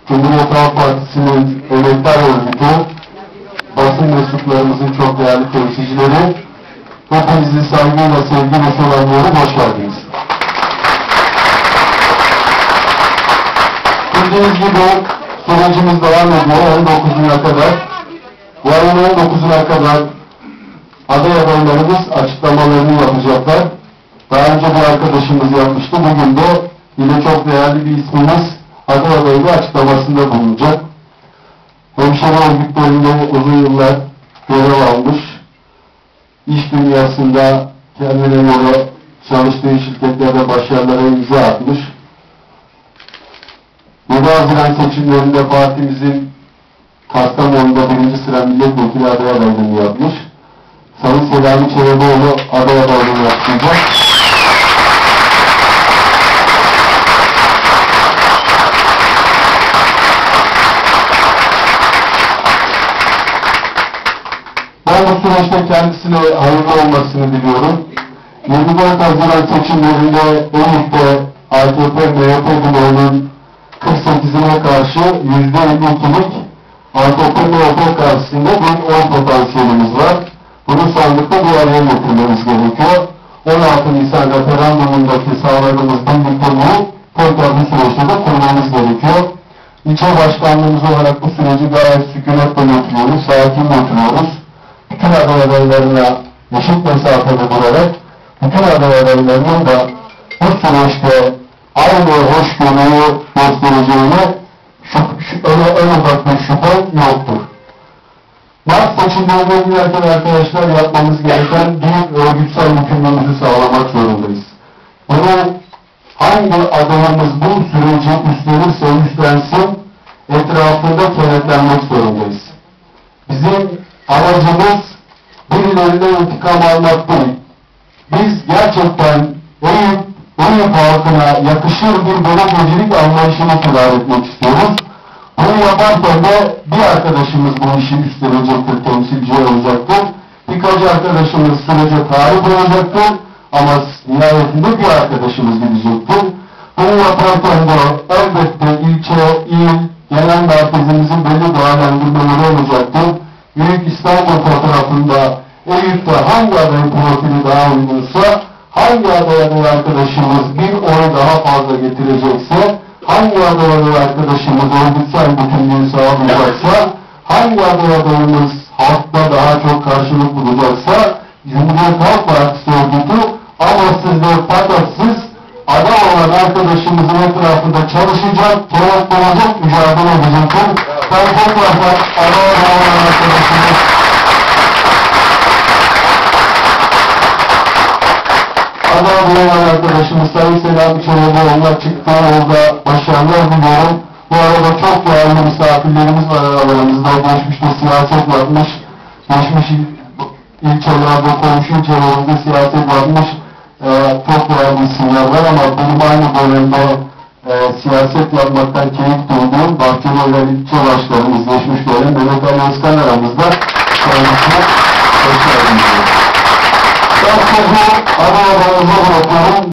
Cumhuriyet Halk Partisi'nin emektar örgütü, basın mensuplarımızın çok değerli temsilcileri, hepinizi saygıyla, sevgiyle selamlıyorum, hoş geldiniz. Bildiğiniz gibi sürecimiz devam ediyor 19'una kadar. Bu ayın 19'una kadar aday adaylarımız açıklamalarını yapacaklar. Daha önce bir arkadaşımız yapmıştı. Bugün de yine çok değerli bir ismimiz aday adaylığı açıklamasında bulunacak. Hemşire örgütlerinde uzun yıllar görev almış. İş dünyasında kendine göre çalıştığı şirketlerde başarılara imza atmış. 7 Haziran seçimlerinde partimizin Kastamonu'da 1. sıra milletvekili aday adaylığını yapmış. Sayın Selami Çelebioğlu aday adaylığını yapacak. Ben bu süreçte kendisine hayırlı olmasını diliyorum. 24 Haziran seçimlerinde Eyüp'te AKP-MHP bloğunun 48'ine karşı %52'lik AKP-MHP karşısında bir oy potansiyelimiz var. Bunu sandıkta bir araya getirmemiz gerekiyor. 16 Nisan referandumundaki sağladığımız birlikteliği tekrar bu süreçte de kurmamız gerekiyor. İlçe başkanlığımız olarak bu süreci gayet sükunetle götürüyoruz, sakin götürüyoruz. Bütün aday adaylarına eşit mesafede durarak, bütün aday adaylarının da bu süreçte aynı hoşgörüyü göstereceğine en ufak bir şüphe yoktur. Mart seçimlerine giderken arkadaşlar yapmamız gereken bir örgütsel yükümlülüğümüzü sağlamak zorundayız. Bunu hangi adayımız bu süreci üstlenirse üstlensin etrafında kenetlenmek zorundayız. Bizim amacımız birilerine intikam almak değil. Biz gerçekten Eyüp halkına yakışır bir belediyecilik anlayışını tekrar etmek istiyoruz. Bunu yaparken de bir arkadaşımız bu işi üstlenecektir, temsilci olacaktır. Birkaç arkadaşımız sürece talip olacaktır. Ama nihayetinde bir arkadaşımız gidecektir. Bunu yaparken de elbette ilçe, il, genel merkezimizin belli değerlendirmeleri olacaktır. Büyük İstanbul fotoğrafında Eyüp'te hangi adayın profili daha uygunsa, hangi aday arkadaşımız bir oy daha fazla getirecekse, hangi aday arkadaşımız örgütsel bütünlüğü sağlayacaksa, hangi adayımız halkta daha çok karşılık bulacaksa, Cumhuriyet Halk Partisi örgütü amasız ve patatsız aday olan arkadaşımızın etrafında çalışacak, kenetlenecek, mücadele edecektir. Ben tekrardan aday olan arkadaşımız aday arkadaşımız Sayın Selami Çelebioğlu'na çıktığı yolda başarılar diliyorum. Bu arada çok değerli misafirlerimiz var aralarımızda. Geçmişte siyaset yapmış, geçmiş ilçelerde, komşu ilçelerimizde siyaset yapmış çok değerli isimler var ama benim aynı dönemde siyaset yapmaktan keyif duyduğum Bahçelievler ilçe başkanımız, geçmiş dönem Mehmet Ali Özkan aramızda. Kendisine hoş geldiniz. Ben sözü aday adayımıza bırakıyorum.